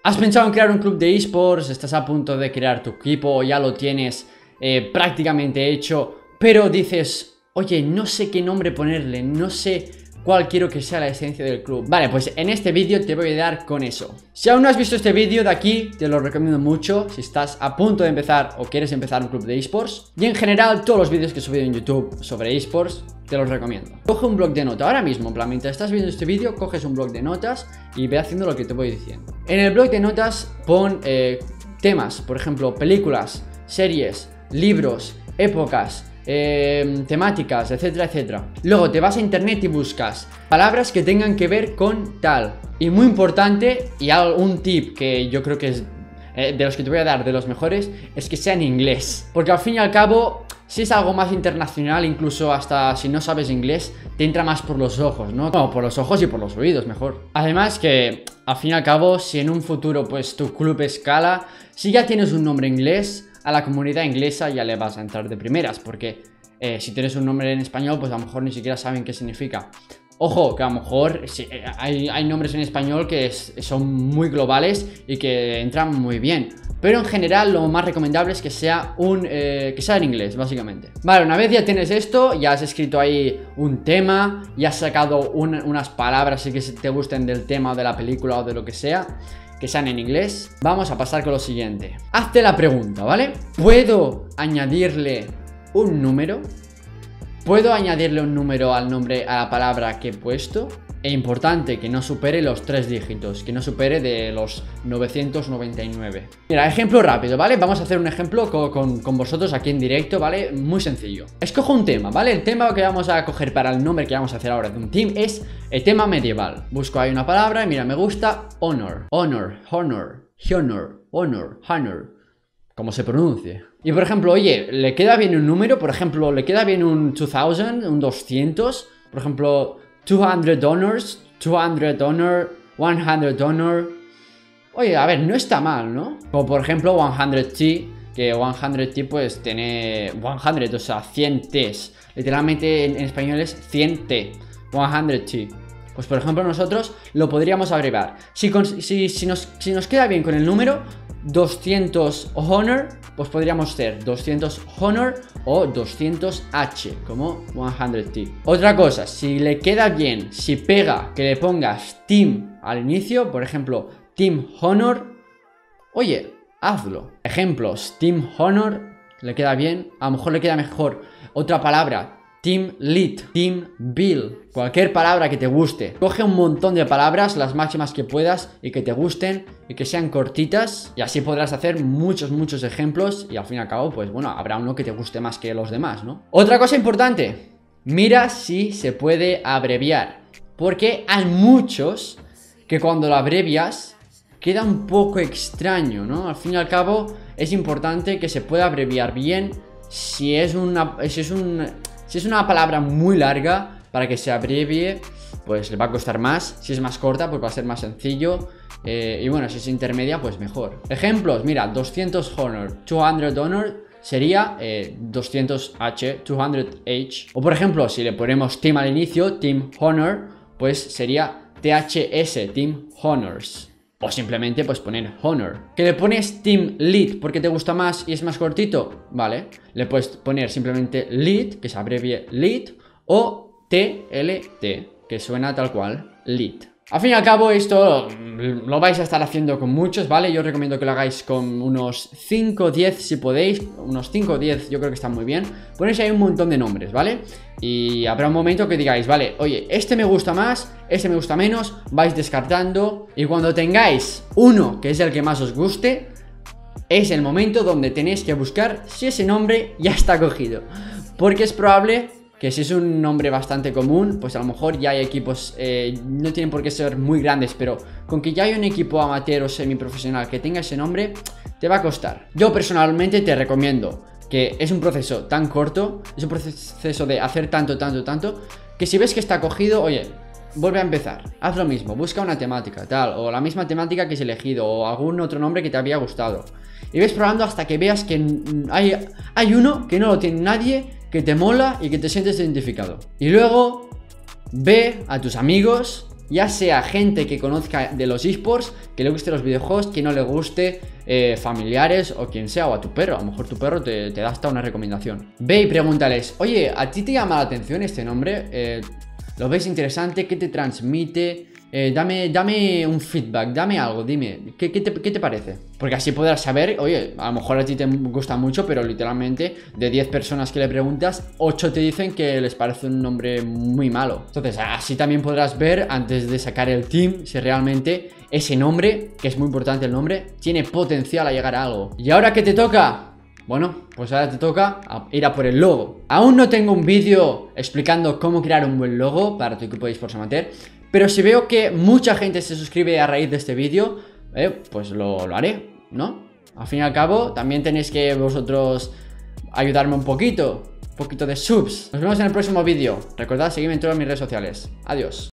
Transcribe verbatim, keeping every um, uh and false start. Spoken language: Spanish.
¿Has pensado en crear un club de esports? ¿Estás a punto de crear tu equipo o ya lo tienes eh, prácticamente hecho? Pero dices, oye, no sé qué nombre ponerle, no sé cuál quiero que sea la esencia del club. Vale, pues en este vídeo te voy a ayudar con eso. Si aún no has visto este vídeo de aquí, te lo recomiendo mucho si estás a punto de empezar o quieres empezar un club de esports. Y en general, todos los vídeos que he subido en YouTube sobre esports, te los recomiendo. Coge un blog de notas, ahora mismo, en plan, mientras estás viendo este vídeo, coges un blog de notas y ve haciendo lo que te voy diciendo. En el blog de notas pon eh, temas, por ejemplo, películas, series, libros, épocas, Eh, temáticas, etcétera, etcétera. Luego te vas a internet y buscas palabras que tengan que ver con tal. Y muy importante, y un tip que yo creo que es eh, de los que te voy a dar, de los mejores, es que sea en inglés. Porque al fin y al cabo, si es algo más internacional, incluso hasta si no sabes inglés, te entra más por los ojos, ¿no? No, por los ojos y por los oídos, mejor. Además que, al fin y al cabo, si en un futuro pues tu club escala, si ya tienes un nombre inglés, a la comunidad inglesa ya le vas a entrar de primeras, porque eh, si tienes un nombre en español, pues a lo mejor ni siquiera saben qué significa. Ojo, que a lo mejor sí, hay, hay nombres en español que es, son muy globales y que entran muy bien, pero en general lo más recomendable es que sea, un, eh, que sea en inglés, básicamente. Vale, una vez ya tienes esto, ya has escrito ahí un tema, ya has sacado un, unas palabras que te gusten del tema o de la película o de lo que sea, que sean en inglés. Vamos a pasar con lo siguiente. Hazte la pregunta, ¿vale? ¿Puedo añadirle un número? ¿Puedo añadirle un número al nombre, a la palabra que he puesto? E importante, que no supere los tres dígitos, que no supere de los novecientos noventa y nueve. Mira, ejemplo rápido, ¿vale? Vamos a hacer un ejemplo con, con, con vosotros aquí en directo, ¿vale? Muy sencillo. Escojo un tema, ¿vale? El tema que vamos a coger para el nombre que vamos a hacer ahora de un team es el tema medieval. Busco ahí una palabra y mira, me gusta honor. Honor, honor, honor, honor, honor, como se pronuncie. Y por ejemplo, oye, ¿le queda bien un número? Por ejemplo, ¿le queda bien un dos mil, un doscientos? Por ejemplo, doscientos honors, doscientos honor, cien honor. Oye, a ver, no está mal, ¿no? Como por ejemplo cien T, que cien T pues tiene cien, o sea, cien T's. Literalmente en, en español es cien T, cien T. Pues por ejemplo nosotros lo podríamos abreviar. Si, si, si, nos, si nos queda bien con el número doscientos honor, pues podríamos ser doscientos honor o doscientos H, como cien T. Otra cosa, si le queda bien, si pega que le pongas team al inicio, por ejemplo, team honor, oye, hazlo. Ejemplos, team honor, le queda bien, a lo mejor le queda mejor otra palabra, team lead, team bill, cualquier palabra que te guste. Coge un montón de palabras, las máximas que puedas y que te gusten y que sean cortitas, y así podrás hacer muchos, muchos ejemplos y al fin y al cabo, pues bueno, habrá uno que te guste más que los demás, ¿no? Otra cosa importante, mira si se puede abreviar, porque hay muchos que cuando lo abrevias queda un poco extraño, ¿no? Al fin y al cabo es importante que se pueda abreviar bien. Si es una... Si es un... Si es una palabra muy larga, para que se abrevie, pues le va a costar más. Si es más corta, pues va a ser más sencillo. Eh, y bueno, si es intermedia, pues mejor. Ejemplos, mira, doscientos honor, doscientos honor sería eh, doscientos H, doscientos H. O por ejemplo, si le ponemos team al inicio, team honor, pues sería T H S, team honors. O simplemente pues poner honor. Que le pones team lead porque te gusta más y es más cortito, vale. Le puedes poner simplemente lead, que se abrevie lead, o T L T, que suena tal cual, lead. Al fin y al cabo esto lo vais a estar haciendo con muchos, ¿vale? Yo recomiendo que lo hagáis con unos cinco o diez si podéis. Unos cinco o diez yo creo que están muy bien. Ponéis ahí un montón de nombres, ¿vale? Y habrá un momento que digáis, vale, oye, este me gusta más, este me gusta menos. Vais descartando. Y cuando tengáis uno que es el que más os guste, es el momento donde tenéis que buscar si ese nombre ya está cogido. Porque es probable que si es un nombre bastante común, pues a lo mejor ya hay equipos, eh, no tienen por qué ser muy grandes, pero con que ya hay un equipo amateur o semiprofesional que tenga ese nombre, te va a costar. Yo personalmente te recomiendo que es un proceso tan corto, es un proceso de hacer tanto, tanto, tanto, que si ves que está cogido, oye, vuelve a empezar, haz lo mismo, busca una temática, tal, o la misma temática que has elegido, o algún otro nombre que te había gustado. Y ves probando hasta que veas que hay, hay uno que no lo tiene nadie, que te mola y que te sientes identificado. Y luego ve a tus amigos Ya sea gente que conozca de los esports, que le guste los videojuegos, que no le guste, eh, familiares o quien sea, o a tu perro. A lo mejor tu perro te, te da hasta una recomendación. Ve y pregúntales, oye, ¿a ti te llama la atención este nombre? Eh, ¿Lo ves interesante? ¿Qué te transmite? Eh, dame, dame un feedback, dame algo, dime, ¿qué, qué, te, ¿qué te parece? Porque así podrás saber, oye, a lo mejor a ti te gusta mucho, pero literalmente de diez personas que le preguntas, ocho te dicen que les parece un nombre muy malo. Entonces así también podrás ver, antes de sacar el team, si realmente ese nombre, que es muy importante el nombre, tiene potencial a llegar a algo. ¿Y ahora qué te toca? Bueno, pues ahora te toca ir a por el logo. Aún no tengo un vídeo explicando cómo crear un buen logo para tu equipo de esports amateur, pero si veo que mucha gente se suscribe a raíz de este vídeo, eh, pues lo, lo haré, ¿no? Al fin y al cabo, también tenéis que vosotros ayudarme un poquito, un poquito de subs. Nos vemos en el próximo vídeo. Recordad seguirme en todas mis redes sociales. Adiós.